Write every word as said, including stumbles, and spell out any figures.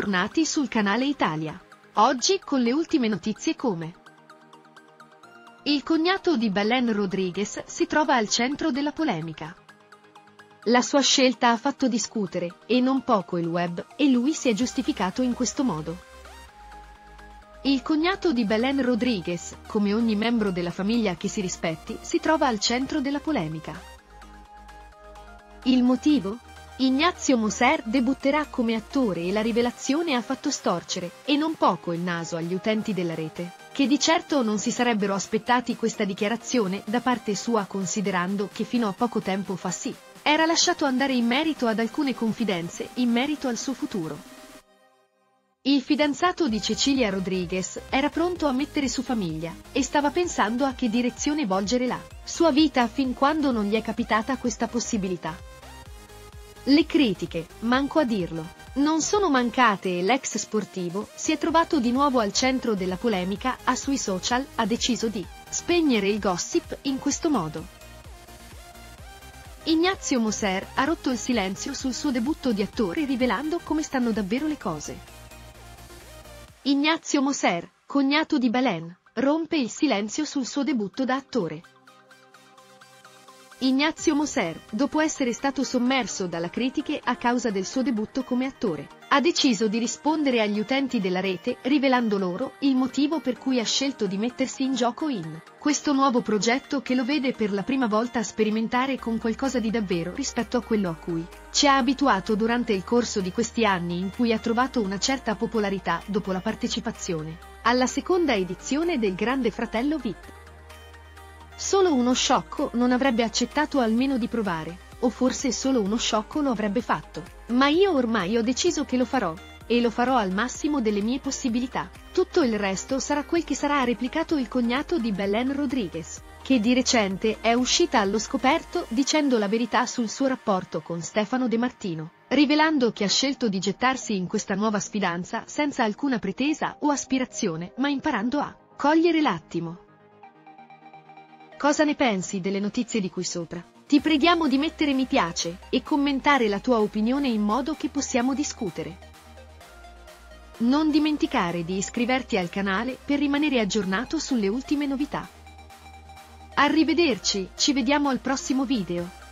Bentornati sul canale Italia. Oggi con le ultime notizie come: il cognato di Belen Rodriguez si trova al centro della polemica. La sua scelta ha fatto discutere, e non poco il web, e lui si è giustificato in questo modo. Il cognato di Belen Rodriguez, come ogni membro della famiglia che si rispetti, si trova al centro della polemica. Il motivo? Ignazio Moser debutterà come attore e la rivelazione ha fatto storcere, e non poco il naso agli utenti della rete, che di certo non si sarebbero aspettati questa dichiarazione da parte sua, considerando che fino a poco tempo fa sì, era lasciato andare in merito ad alcune confidenze in merito al suo futuro. Il fidanzato di Cecilia Rodriguez era pronto a mettere su famiglia, e stava pensando a che direzione volgere la sua vita fin quando non gli è capitata questa possibilità. Le critiche, manco a dirlo, non sono mancate e l'ex sportivo si è trovato di nuovo al centro della polemica e sui social ha deciso di spegnere il gossip in questo modo. Ignazio Moser ha rotto il silenzio sul suo debutto di attore rivelando come stanno davvero le cose. Ignazio Moser, cognato di Belen, rompe il silenzio sul suo debutto da attore. Ignazio Moser, dopo essere stato sommerso dalla critiche a causa del suo debutto come attore, ha deciso di rispondere agli utenti della rete rivelando loro il motivo per cui ha scelto di mettersi in gioco in questo nuovo progetto che lo vede per la prima volta sperimentare con qualcosa di davvero rispetto a quello a cui ci ha abituato durante il corso di questi anni in cui ha trovato una certa popolarità dopo la partecipazione alla seconda edizione del Grande Fratello V I P. Solo uno sciocco non avrebbe accettato almeno di provare, o forse solo uno sciocco lo avrebbe fatto. Ma io ormai ho deciso che lo farò, e lo farò al massimo delle mie possibilità. Tutto il resto sarà quel che sarà, ha replicato il cognato di Belen Rodriguez, che di recente è uscita allo scoperto dicendo la verità sul suo rapporto con Stefano De Martino, rivelando che ha scelto di gettarsi in questa nuova sfidanza senza alcuna pretesa o aspirazione, ma imparando a cogliere l'attimo. Cosa ne pensi delle notizie di qui sopra? Ti preghiamo di mettere mi piace e commentare la tua opinione in modo che possiamo discutere. Non dimenticare di iscriverti al canale per rimanere aggiornato sulle ultime novità. Arrivederci, ci vediamo al prossimo video.